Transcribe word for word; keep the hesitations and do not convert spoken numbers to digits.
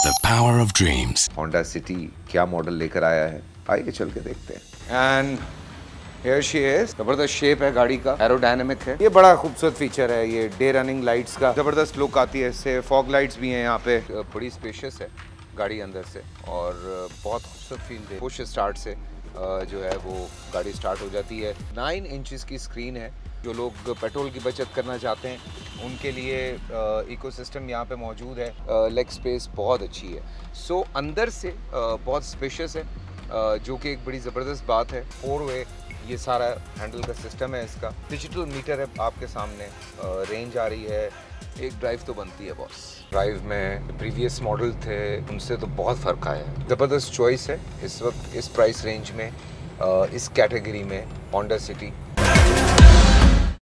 The power of dreams. Honda City क्या model लेकर आया है, आइए चल के देखते हैं। And here she is. जबरदस्त शेप है गाड़ी का, एरोडायनेमिक है। ये बड़ा खूबसूरत फीचर है, ये डे रनिंग लाइट्स का जबरदस्त लुक आती है इससे। फॉग लाइट्स भी हैं यहाँ पे। बड़ी स्पेशियस है गाड़ी अंदर से और बहुत खूबसूरत फील दे। पुश स्टार्ट से जो है वो गाड़ी स्टार्ट हो जाती है। नाइन इंचेस की स्क्रीन है। जो लोग पेट्रोल की बचत करना चाहते हैं उनके लिए इकोसिस्टम यहाँ पे मौजूद है। लेग स्पेस बहुत अच्छी है। सो so, अंदर से आ, बहुत स्पेशियस है, आ, जो कि एक बड़ी ज़बरदस्त बात है। फोर वे ये सारा हैंडल का सिस्टम है इसका। डिजिटल मीटर है आपके सामने। आ, रेंज आ रही है, एक ड्राइव तो बनती है बॉस। ड्राइव में प्रीवियस मॉडल थे उनसे तो बहुत फ़र्क आया है। ज़बरदस्त चॉइस है इस वक्त इस प्राइस रेंज में, आ, इस कैटेगरी में होंडा सिटी।